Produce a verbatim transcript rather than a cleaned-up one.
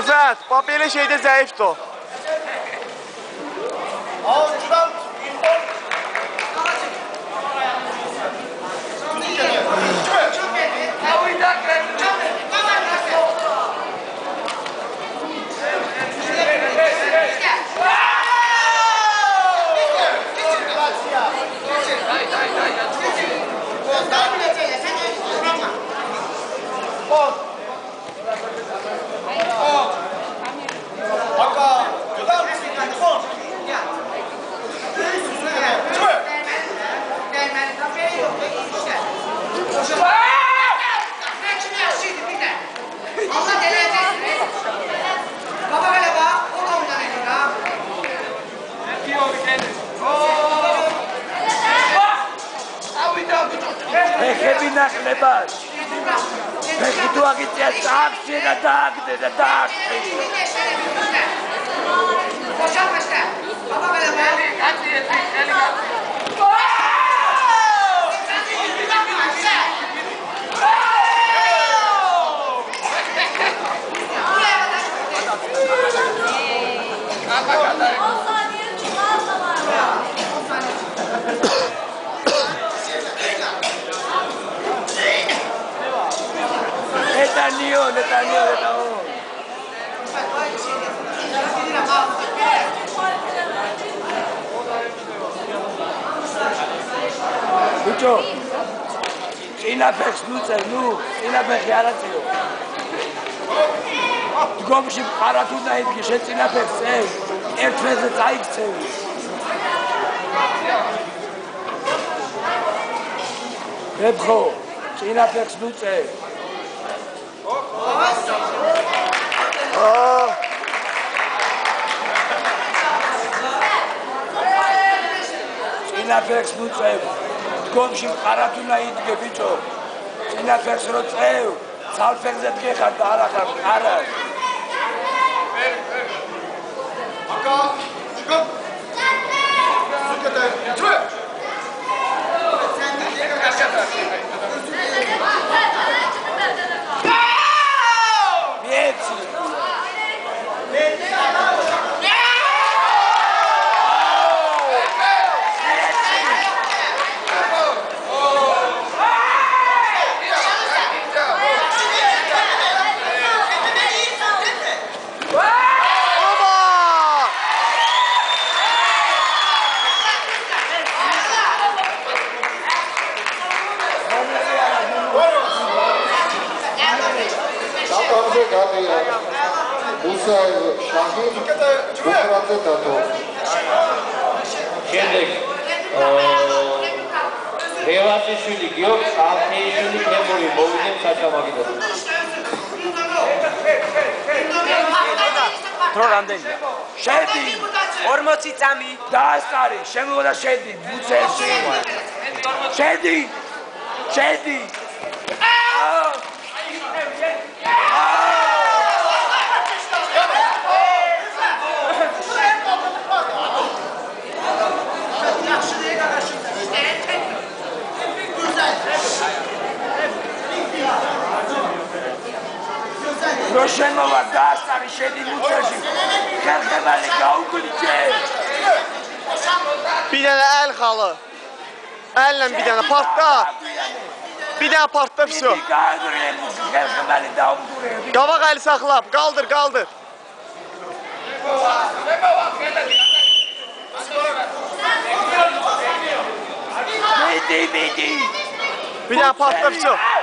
Rüfət, bax belə şeydə zəifdir o. Ეხები ნახლებად. ეხი თუ აგიწია საქმე და დააგდე და დააგდე. Boşalmışlar. Baba böyle böyle. Hadi yeter. Eli gel. Netanio, Netanio, Netanio. Bicho, წინაფეხს ნუწევ, ნუ, წინაფეხი არ აწიო. დგომში მყარა თუ დაიდგე, შენ წინაფეხს წევ, ერთ თვეზე წაიქცევი. ებხო, წინაფეხს ნუწევ. წინაფეხს ნუწევ. დგომში მყარა თუ დაიდგე, ბიჭო. წინაფეხს რო წევ, ცალფეხზე დგეხარ და არა ხარ მყარა. აკა, შიკო. სუკეთე, ძვე. Yes. Musayev Şahin Bukhratze dato. Შემდეგ რევასიშვილი გიორგ ალხეიშვილი ქემური მოვიდნენ საჭამაგიდას. დრო რამდენია? შედი ორმოცი წამი დაასწარი, შემოვიდა შედი, მუცელში. შედი. შედი. რო შემოვა დაასწარი შედი მუცელში. ხერხემალი გაუგლიჩე. Bir dənə əl xalı. Əllə bir dənə partla. Bir dənə partla vəsə. Qavaq əli saxla, qaldır, qaldır. Bedi, bedi. Bir dənə partla vəsə.